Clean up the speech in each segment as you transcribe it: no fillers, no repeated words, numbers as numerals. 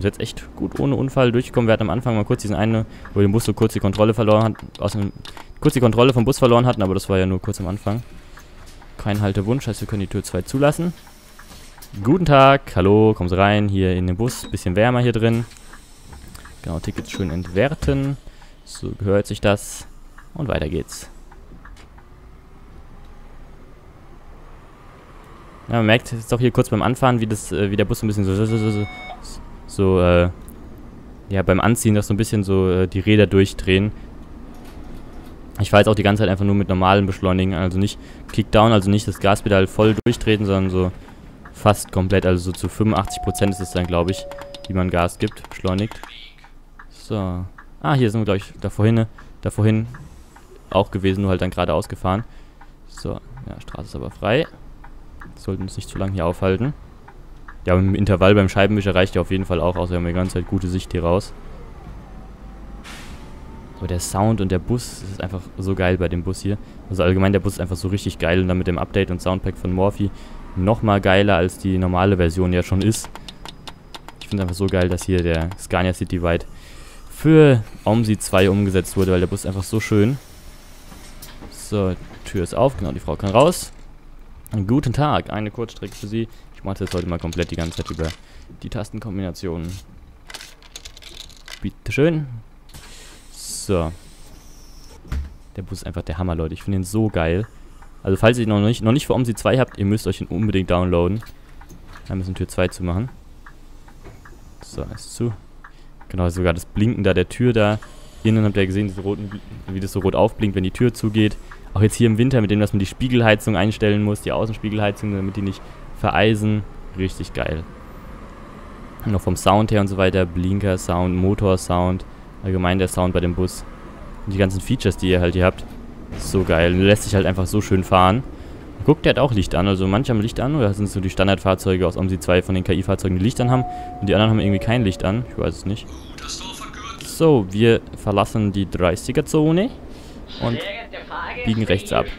jetzt echt gut ohne Unfall durchgekommen. Wir hatten am Anfang mal kurz diesen einen, wo der Bus so kurz die Kontrolle verloren hat, kurz die Kontrolle vom Bus verloren hatten, aber das war ja nur kurz am Anfang. Kein Haltewunsch, heißt wir können die Tür 2 zulassen. Guten Tag, hallo, kommen Sie rein, hier in den Bus, bisschen wärmer hier drin. Genau, Tickets schön entwerten. So gehört sich das. Und weiter geht's. Ja, man merkt jetzt auch hier kurz beim Anfahren, wie der Bus so ein bisschen ja, beim Anziehen, dass so ein bisschen so die Räder durchdrehen. Ich fahre jetzt auch die ganze Zeit einfach nur mit normalen Beschleunigen, also nicht Kickdown, also nicht das Gaspedal voll durchtreten, sondern so fast komplett, also so zu 85% ist es dann, glaube ich, wie man Gas gibt, beschleunigt. So. Ah, hier sind wir, glaube ich, da vorhin auch gewesen, nur halt dann geradeaus gefahren. So, ja, Straße ist aber frei. Sollten uns nicht zu lange hier aufhalten. Ja, im Intervall beim Scheibenwischer reicht ja auf jeden Fall auch, außer wir haben die ganze Zeit gute Sicht hier raus. Aber der Sound und der Bus, das ist einfach so geil bei dem Bus hier. Also allgemein, der Bus ist einfach so richtig geil und dann mit dem Update und Soundpack von Morphy nochmal geiler, als die normale Version ja schon ist. Ich finde einfach so geil, dass hier der Scania Citywide für OMSI 2 umgesetzt wurde, weil der Bus ist einfach so schön. So, Tür ist auf, genau, die Frau kann raus. Guten Tag, eine Kurzstrecke für Sie. Ich mache das heute mal komplett die ganze Zeit über die Tastenkombinationen. Bitteschön. So. Der Bus ist einfach der Hammer, Leute. Ich finde ihn so geil. Also falls ihr ihn noch nicht für OMSI 2 habt, ihr müsst euch ihn unbedingt downloaden. Dann müssen wir Tür 2 zumachen. So, ist zu. Genau, sogar das Blinken da der Tür da. Innen habt ihr gesehen, wie das so rot aufblinkt, wenn die Tür zugeht. Auch jetzt hier im Winter, mit dem, dass man die Spiegelheizung einstellen muss, die Außenspiegelheizung, damit die nicht vereisen. Richtig geil. Und noch vom Sound her und so weiter, Blinker-Sound, Motor-Sound, allgemein der Sound bei dem Bus. Und die ganzen Features, die ihr halt hier habt, ist so geil. Lässt sich halt einfach so schön fahren. Guckt, der hat auch Licht an, also manche haben Licht an, oder sind es so die Standardfahrzeuge aus OMSI 2 von den KI-Fahrzeugen, die Licht an haben, und die anderen haben irgendwie kein Licht an, ich weiß es nicht. So, wir verlassen die 30er-Zone und biegen rechts ab.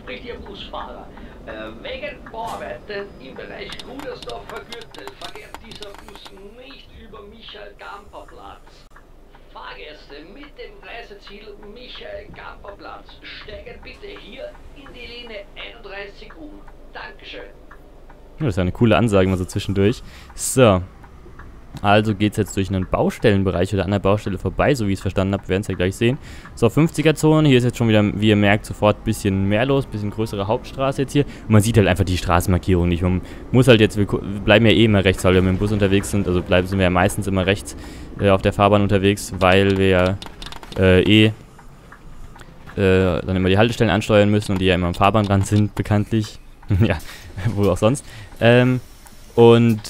Wegen Bauarbeiten im Bereich Rudersdorfer-Gürtel verkehrt dieser Bus nicht über Michael-Gamper-Platz. Fahrgäste mit dem Reiseziel Michael-Gamper-Platz steigen bitte hier in die Linie 31 um. Dankeschön. Das ist eine coole Ansage mal so zwischendurch. So. Also geht es jetzt durch einen Baustellenbereich oder an der Baustelle vorbei, so wie ich es verstanden habe. Wir werden es ja gleich sehen. So, 50er-Zone. Hier ist jetzt schon wieder, wie ihr merkt, sofort ein bisschen mehr los. Ein bisschen größere Hauptstraße jetzt hier. Und man sieht halt einfach die Straßenmarkierung nicht. Man muss halt jetzt, wir bleiben ja eh immer rechts, weil wir mit dem Bus unterwegs sind. Also sind wir ja meistens immer rechts auf der Fahrbahn unterwegs, weil wir ja dann immer die Haltestellen ansteuern müssen und die ja immer am Fahrbahnrand sind, bekanntlich. Ja, wo auch sonst. Und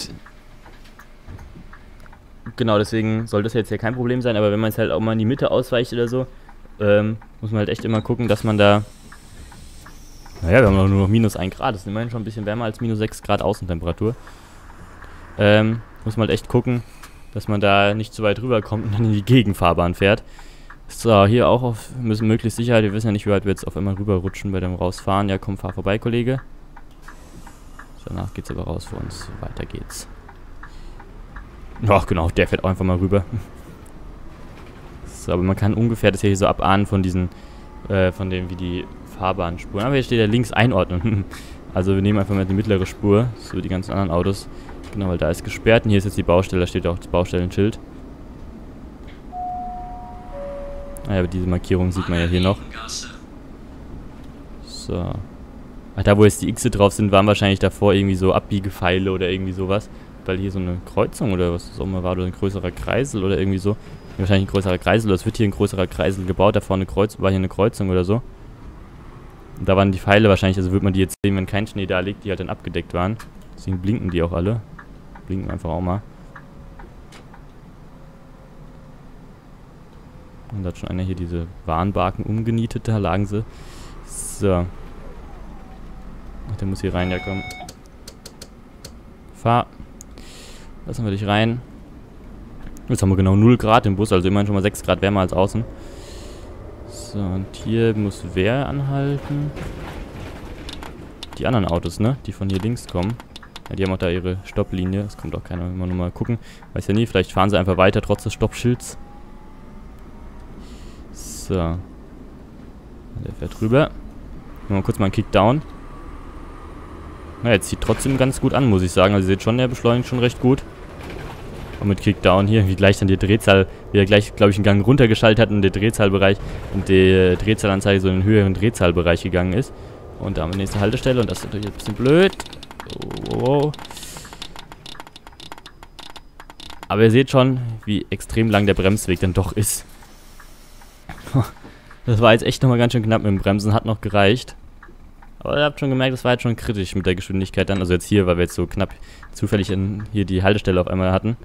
genau, deswegen soll das jetzt ja kein Problem sein, aber wenn man es halt auch mal in die Mitte ausweicht oder so, muss man halt echt immer gucken, dass man da... Naja, wir haben nur noch minus 1 Grad, das ist immerhin schon ein bisschen wärmer als minus 6 Grad Außentemperatur. Muss man halt echt gucken, dass man da nicht zu weit rüber kommt und dann in die Gegenfahrbahn fährt. So, hier auch auf möglichst Sicherheit, wir wissen ja nicht, wie weit wir jetzt auf einmal rüberrutschen bei dem Rausfahren. Ja, komm, fahr vorbei, Kollege. Danach geht's aber raus für uns, weiter geht's. Ach genau, der fährt auch einfach mal rüber. So, aber man kann ungefähr das hier so abahnen von diesen, von dem, wie die Fahrbahnspuren. Aber hier steht ja links einordnen. Also wir nehmen einfach mal die mittlere Spur, so wie die ganzen anderen Autos. Genau, weil da ist gesperrt und hier ist jetzt die Baustelle, da steht auch das Baustellenschild. Naja, aber diese Markierung sieht man ja hier noch. So. Ach, da wo jetzt die Xe drauf sind, waren wahrscheinlich davor irgendwie so Abbiegepfeile oder irgendwie sowas. Weil hier so eine Kreuzung oder was das auch immer war, oder ein größerer Kreisel oder irgendwie so. Wahrscheinlich ein größerer Kreisel, oder es wird hier ein größerer Kreisel gebaut, da vorne war hier eine Kreuzung oder so. Und da waren die Pfeile wahrscheinlich, also wird man die jetzt sehen, wenn kein Schnee da liegt, die halt dann abgedeckt waren. Deswegen blinken die auch alle. Blinken einfach auch mal. Und da hat schon einer hier diese Warnbarken umgenietet, da lagen sie. So. Ach, der muss hier rein, ja komm. Fahr. Lassen wir dich rein. Jetzt haben wir genau 0 Grad im Bus, also immerhin schon mal 6 Grad wärmer als außen. So, und hier muss wer anhalten? Die anderen Autos, ne? Die von hier links kommen. Ja, die haben auch da ihre Stopplinie. Das kommt auch keiner. Immer nur mal gucken. Weiß ja nie, vielleicht fahren sie einfach weiter, trotz des Stoppschilds. So. Der fährt rüber. Mal kurz mal einen Kickdown. Na, jetzt zieht trotzdem ganz gut an, muss ich sagen. Also ihr seht schon, der beschleunigt schon recht gut. Und mit Kickdown hier, wie gleich dann die Drehzahl, wie er gleich, glaube ich, einen Gang runtergeschaltet hat und der Drehzahlbereich und die Drehzahlanzeige so in den höheren Drehzahlbereich gegangen ist. Und da haben wir die nächste Haltestelle und das ist natürlich ein bisschen blöd. Oh. Aber ihr seht schon, wie extrem lang der Bremsweg dann doch ist. Das war jetzt echt nochmal ganz schön knapp mit dem Bremsen, hat noch gereicht. Aber ihr habt schon gemerkt, das war jetzt schon kritisch mit der Geschwindigkeit dann. Also jetzt hier, weil wir jetzt so knapp zufällig hier die Haltestelle auf einmal hatten.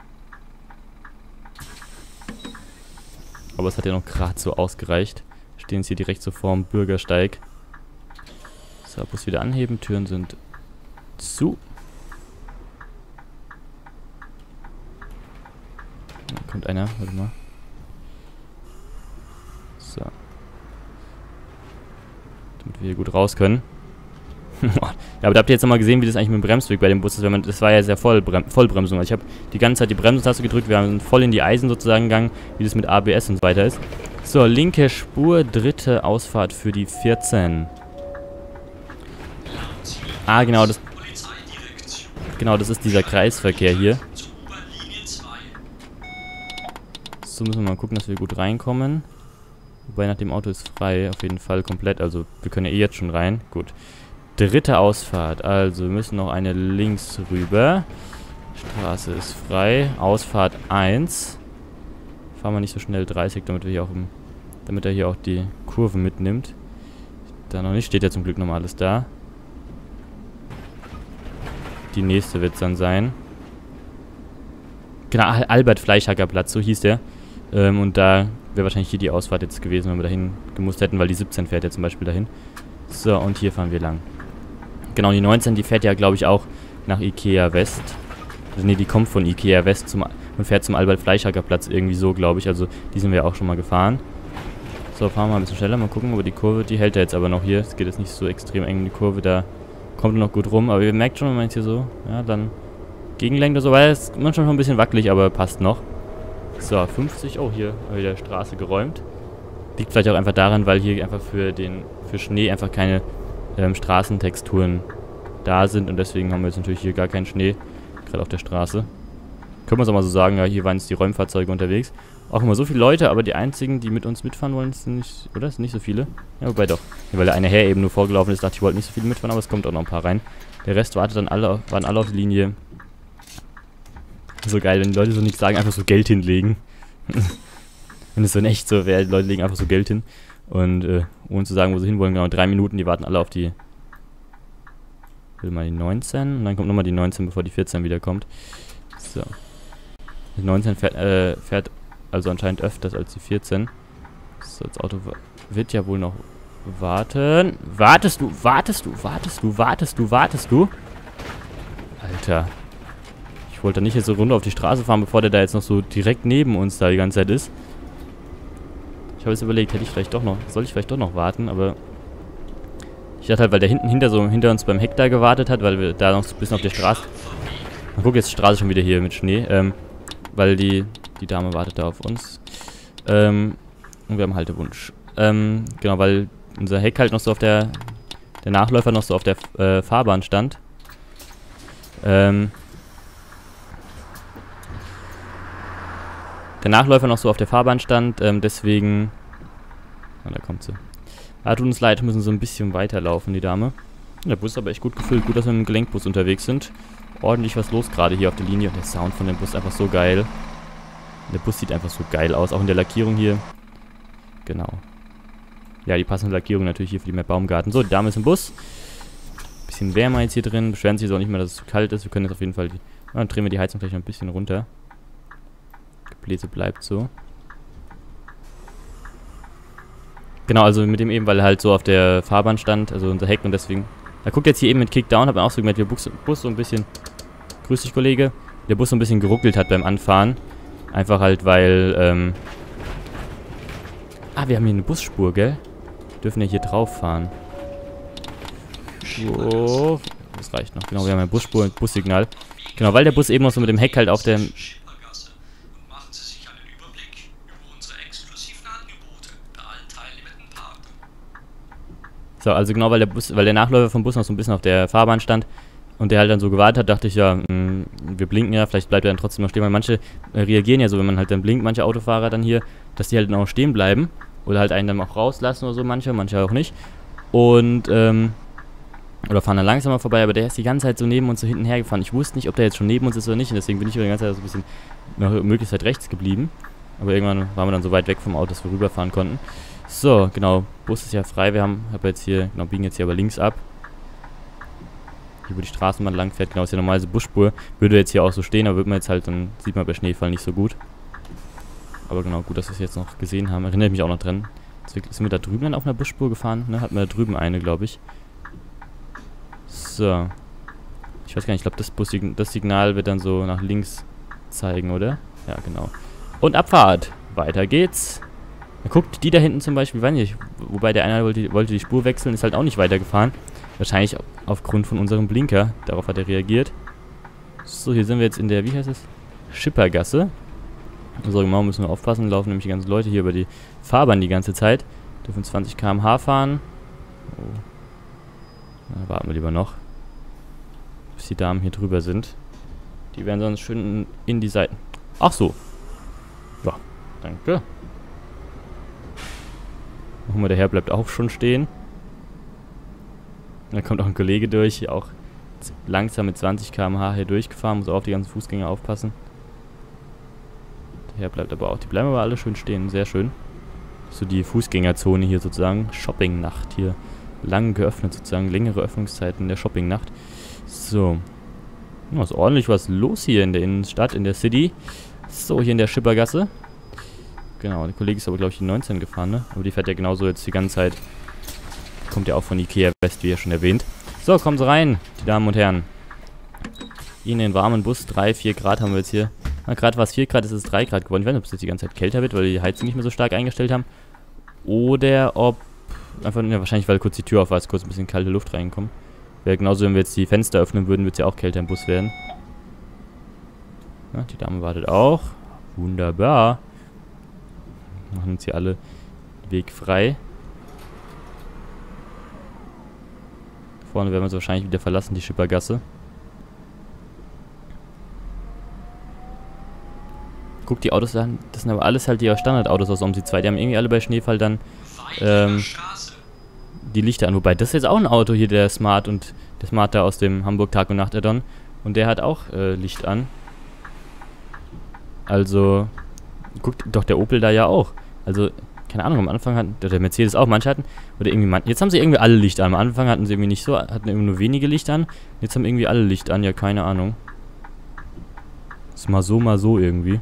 Aber es hat ja noch gerade so ausgereicht. Wir stehen jetzt hier direkt so vorm Bürgersteig. So, Bus wieder anheben, Türen sind zu. Da kommt einer, warte mal. So. Damit wir hier gut raus können. Ja, aber da habt ihr jetzt nochmal gesehen, wie das eigentlich mit dem Bremsweg bei dem Bus ist. Wenn man, das war ja sehr Vollbremsung. Also ich habe die ganze Zeit die Bremsentaste gedrückt, wir haben voll in die Eisen sozusagen gegangen, wie das mit ABS und so weiter ist. So, linke Spur, dritte Ausfahrt für die 14. Ah, genau, das ist dieser Kreisverkehr hier. So, müssen wir mal gucken, dass wir gut reinkommen. Wobei, nach dem Auto ist frei, auf jeden Fall komplett. Also, wir können ja eh jetzt schon rein. Gut. Dritte Ausfahrt. Also, wir müssen noch eine links rüber. Straße ist frei. Ausfahrt 1. Fahren wir nicht so schnell 30, damit er hier auch die Kurve mitnimmt. Da noch nicht, steht ja zum Glück nochmal alles da. Die nächste wird es dann sein. Genau, Albert-Fleischhacker-Platz, so hieß der. Und da wäre wahrscheinlich hier die Ausfahrt jetzt gewesen, wenn wir dahin gemusst hätten, weil die 17 fährt ja zum Beispiel dahin. So, und hier fahren wir lang. Genau, die 19, die fährt ja, glaube ich, auch nach Ikea West. Also nee, die kommt von Ikea West und fährt zum Albert-Fleischhacker-Platz irgendwie so, glaube ich. Also die sind wir auch schon mal gefahren. So, fahren wir mal ein bisschen schneller, mal gucken, aber die Kurve, die hält ja jetzt aber noch hier. Es geht jetzt nicht so extrem eng in die Kurve, da kommt er noch gut rum. Aber ihr merkt schon, wenn man jetzt hier so, ja, dann gegenlenkt oder so, weil es ist manchmal schon ein bisschen wackelig, aber passt noch. So, 50, oh, hier haben wir wieder Straße geräumt. Liegt vielleicht auch einfach daran, weil hier einfach für Schnee einfach keine Straßentexturen da sind und deswegen haben wir jetzt natürlich hier gar keinen Schnee, gerade auf der Straße. Können wir es auch mal so sagen, ja, hier waren jetzt die Räumfahrzeuge unterwegs. Auch immer so viele Leute, aber die einzigen, die mit uns mitfahren wollen, sind nicht, oder? Sind nicht so viele? Ja, wobei doch. Ja, weil der eine Herr eben nur vorgelaufen ist, dachte ich, wollte nicht so viele mitfahren, aber es kommt auch noch ein paar rein. Der Rest waren alle auf die Linie. So geil, wenn die Leute so nichts sagen, einfach so Geld hinlegen. Wenn es so in echt so wäre, die Leute legen einfach so Geld hin. Und ohne zu sagen, wo sie hinwollen, genau 3 Minuten, die warten alle auf die... Ich will mal die 19 und dann kommt nochmal die 19, bevor die 14 wiederkommt. So. Die 19 fährt also anscheinend öfters als die 14. So, das Auto wird ja wohl noch warten. Wartest du? Alter. Ich wollte nicht jetzt so runter auf die Straße fahren, bevor der da jetzt noch so direkt neben uns da die ganze Zeit ist. Ich habe jetzt überlegt, soll ich vielleicht doch noch warten, aber ich dachte halt, weil der hinter uns beim Heck da gewartet hat, weil wir da noch so ein bisschen auf der Straße... Man guckt jetzt die Straße schon wieder hier mit Schnee, weil die Dame wartet da auf uns. Und wir haben Haltewunsch. Genau, weil unser Heck halt noch so auf der Nachläufer noch so auf der Fahrbahn stand. Der Nachläufer noch so auf der Fahrbahn stand, deswegen... Ah, da kommt sie. Ah, tut uns leid, müssen so ein bisschen weiterlaufen, die Dame. Der Bus ist aber echt gut gefüllt. Gut, dass wir mit dem Gelenkbus unterwegs sind. Ordentlich was los gerade hier auf der Linie. Und der Sound von dem Bus ist einfach so geil. Der Bus sieht einfach so geil aus. Auch in der Lackierung hier. Genau. Ja, die passende Lackierung natürlich hier für die Map Baumgarten. So, die Dame ist im Bus. Bisschen wärmer jetzt hier drin. Beschweren sich jetzt auch nicht mehr, dass es zu kalt ist. Wir können jetzt auf jeden Fall... Dann drehen wir die Heizung vielleicht noch ein bisschen runter. Gebläse bleibt so. Genau, also mit dem eben, weil er halt so auf der Fahrbahn stand, also unser Heck und deswegen... Er guckt jetzt hier eben mit Kickdown, hat man auch so gemerkt, wie der Bus so ein bisschen... Grüß dich, Kollege. Der Bus so ein bisschen geruckelt hat beim Anfahren. Einfach halt, weil, Ah, wir haben hier eine Busspur, gell? Wir dürfen ja hier drauf fahren. So. Das reicht noch. Genau, wir haben eine Busspur und Bussignal. Genau, weil der Bus eben noch so mit dem Heck halt auf der... So, also genau, weil der Nachläufer vom Bus noch so ein bisschen auf der Fahrbahn stand und der halt dann so gewartet hat, dachte ich ja, wir blinken ja, vielleicht bleibt er dann trotzdem noch stehen, weil manche reagieren ja so, wenn man halt dann blinkt, manche Autofahrer dann hier, dass die halt dann auch stehen bleiben oder halt einen dann auch rauslassen oder so, manche auch nicht. Und, oder fahren dann langsamer vorbei, aber der ist die ganze Zeit so neben uns so hinten hergefahren. Ich wusste nicht, ob der jetzt schon neben uns ist oder nicht und deswegen bin ich die ganze Zeit so ein bisschen nach Möglichkeit rechts geblieben. Aber irgendwann waren wir dann so weit weg vom Auto, dass wir rüberfahren konnten. So, genau, Bus ist ja frei, biegen jetzt hier aber links ab. Hier, wo die Straßenbahn lang fährt, genau, ist ja normal so Busspur. Würde jetzt hier auch so stehen, aber wird man jetzt halt, dann sieht man bei Schneefall nicht so gut. Aber genau, gut, dass wir es jetzt noch gesehen haben. Erinnere ich mich auch noch dran. Sind wir da drüben dann auf einer Busspur gefahren? Ne, hatten wir da drüben eine, glaube ich. So. Ich weiß gar nicht, ich glaube, das Signal wird dann so nach links zeigen, oder? Ja, genau. Und Abfahrt. Weiter geht's. Guckt, die da hinten zum Beispiel, weiß nicht, wobei der eine wollte die Spur wechseln, ist halt auch nicht weitergefahren. Wahrscheinlich aufgrund von unserem Blinker. Darauf hat er reagiert. So, hier sind wir jetzt in der, wie heißt es? Schippergasse. So, genau, müssen wir aufpassen. Laufen nämlich die ganzen Leute hier über die Fahrbahn die ganze Zeit. Dürfen 20 km/h fahren. Oh. Na, warten wir lieber noch, bis die Damen hier drüber sind. Die werden sonst schön in die Seiten. Ach so. Ja, danke. Guck mal, der Herr bleibt auch schon stehen. Da kommt auch ein Kollege durch, hier auch langsam mit 20 km/h hier durchgefahren, muss auch auf die ganzen Fußgänger aufpassen. Der Herr bleibt aber auch, die bleiben aber alle schön stehen, sehr schön. So die Fußgängerzone hier sozusagen, Shoppingnacht hier, lang geöffnet sozusagen, längere Öffnungszeiten der Shoppingnacht. So, ja, ist ordentlich was los hier in der Innenstadt, in der City. So, hier in der Schippergasse. Genau, der Kollege ist aber, glaube ich, die 19 gefahren, ne? Aber die fährt ja genauso jetzt die ganze Zeit. Kommt ja auch von Ikea West, wie ja schon erwähnt. So, kommen Sie rein, die Damen und Herren. In den warmen Bus, 3-4 Grad haben wir jetzt hier. Na, gerade war es 4 Grad, ist es 3 Grad geworden. Ich weiß nicht, ob es jetzt die ganze Zeit kälter wird, weil wir die Heizung nicht mehr so stark eingestellt haben. Oder ob, einfach, ja, wahrscheinlich, weil kurz die Tür auf war, ist kurz ein bisschen kalte Luft reinkommt. Wäre genauso, wenn wir jetzt die Fenster öffnen würden, wird es ja auch kälter im Bus werden. Ja, die Dame wartet auch. Wunderbar. Machen uns hier alle Weg frei. Vorne werden wir uns wahrscheinlich wieder verlassen, die Schippergasse. Guck, die Autos an, das sind aber alles halt die Standardautos aus OMSI 2. Die haben irgendwie alle bei Schneefall dann die Lichter an. Wobei, das ist jetzt auch ein Auto hier, der Smart da aus dem Hamburg Tag- und Nacht-Add-on. Und der hat auch Licht an. Also, guckt, doch der Opel da ja auch. Also, keine Ahnung, am Anfang hatten, der Mercedes auch, manche hatten, oder irgendwie, jetzt haben sie irgendwie alle Licht an. Am Anfang hatten sie irgendwie nicht so, hatten irgendwie nur wenige Licht an. Jetzt haben irgendwie alle Licht an, ja, keine Ahnung. Ist mal so irgendwie.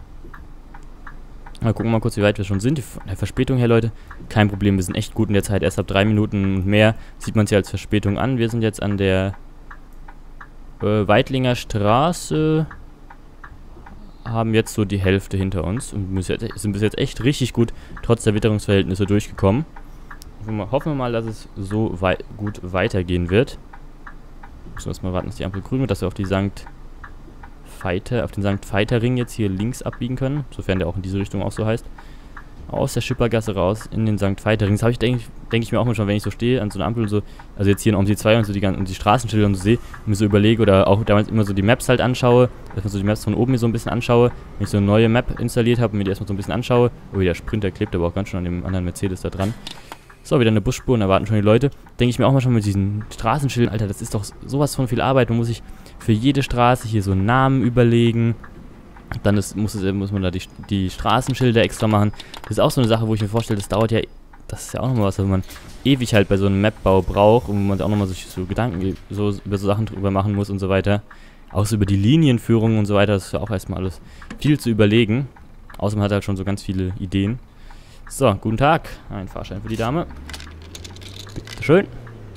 Mal gucken mal kurz, wie weit wir schon sind. Von der Verspätung her, Leute, kein Problem, wir sind echt gut in der Zeit. Erst ab 3 Minuten und mehr sieht man es ja als Verspätung an. Wir sind jetzt an der Weidlinger Straße, haben jetzt so die Hälfte hinter uns und sind bis jetzt echt richtig gut, trotz der Witterungsverhältnisse, durchgekommen. Hoffen wir mal, dass es so gut weitergehen wird. Müssen wir erstmal warten, dass die Ampel grün wird, dass wir auf die den St. Veiter-Ring jetzt hier links abbiegen können, sofern der auch in diese Richtung auch so heißt. Aus der Schippergasse raus in den St. Veiter-Ring. Das habe ich, denke ich mir auch mal schon, wenn ich so stehe an so einer Ampel und so, also jetzt hier in OMSI 2 und so die Straßenschilder und so sehe, und mir so überlege oder auch damals immer so die Maps halt anschaue, dass man so die Maps von oben mir so ein bisschen anschaue, wenn ich so eine neue Map installiert habe und mir die erstmal so ein bisschen anschaue. Oh, der Sprinter klebt aber auch ganz schön an dem anderen Mercedes da dran. So, wieder eine Busspur und da warten schon die Leute. Denke ich mir auch mal schon mit diesen Straßenschildern, Alter, das ist doch sowas von viel Arbeit. Man muss sich für jede Straße hier so einen Namen überlegen. Dann muss man da die Straßenschilder extra machen. Das ist auch so eine Sache, wo ich mir vorstelle, das ist ja auch nochmal was, was man ewig halt bei so einem Mapbau braucht und wo man auch nochmal so Gedanken über so Sachen drüber machen muss und so weiter. Auch so über die Linienführung und so weiter, das ist ja auch erstmal alles viel zu überlegen. Außer man hat halt schon so ganz viele Ideen. So, guten Tag. Ein Fahrschein für die Dame. Bitteschön.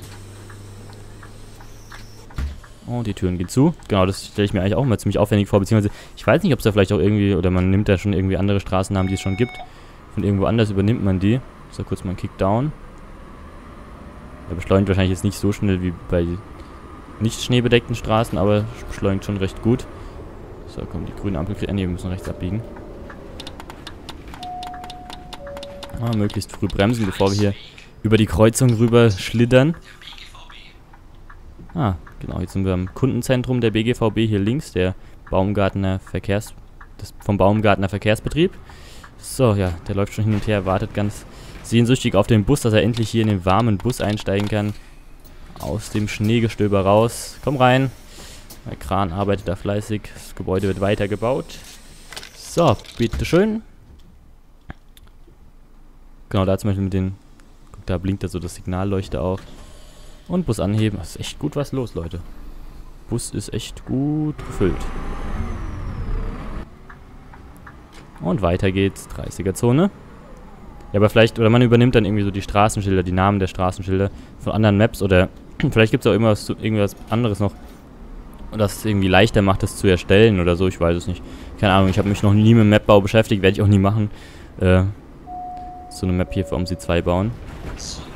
Oh, die Türen gehen zu. Genau, das stelle ich mir eigentlich auch immer ziemlich aufwendig vor, beziehungsweise ich weiß nicht, ob es da vielleicht auch irgendwie, oder man nimmt da schon irgendwie andere Straßennamen, die es schon gibt. Von irgendwo anders übernimmt man die. So, kurz mal ein Kickdown. Der beschleunigt wahrscheinlich jetzt nicht so schnell wie bei nicht schneebedeckten Straßen, aber beschleunigt schon recht gut. So, komm, die grüne Ampel kriegt. Wir müssen rechts abbiegen. Möglichst früh bremsen, bevor wir hier über die Kreuzung rüber schlittern. Genau, jetzt sind wir am Kundenzentrum der BGVB hier links, der Baumgartner vom Baumgartner Verkehrsbetrieb. So, ja, der läuft schon hin und her, wartet ganz sehnsüchtig auf den Bus, dass er endlich hier in den warmen Bus einsteigen kann. Aus dem Schneegestöber raus. Komm rein. Der Kran arbeitet da fleißig. Das Gebäude wird weitergebaut. So, bitteschön. Genau, da zum Beispiel mit den... Guck, da blinkt ja so das Signalleuchte auf. Und Bus anheben. Das ist echt gut was los, Leute. Bus ist echt gut gefüllt. Und weiter geht's. 30er-Zone. Ja, aber vielleicht... Oder man übernimmt dann irgendwie so die Straßenschilder, die Namen der Straßenschilder von anderen Maps. Oder vielleicht gibt es auch irgendwas anderes noch, das es irgendwie leichter macht, das zu erstellen oder so. Ich weiß es nicht. Keine Ahnung, ich habe mich noch nie mit Mapbau beschäftigt. Werde ich auch nie machen. So eine Map hier für OMSI 2 bauen.